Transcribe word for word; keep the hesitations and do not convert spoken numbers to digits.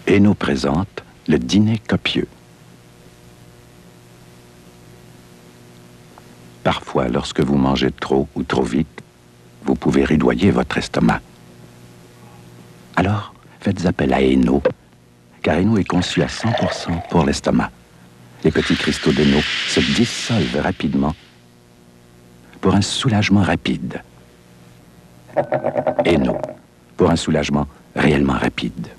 Hainaut présente le dîner copieux. Parfois, lorsque vous mangez trop ou trop vite, vous pouvez rudoyer votre estomac. Alors, faites appel à Hainaut, car Hainaut est conçu à cent pour cent pour l'estomac. Les petits cristaux d'Hainaut se dissolvent rapidement pour un soulagement rapide. Hainaut, pour un soulagement réellement rapide.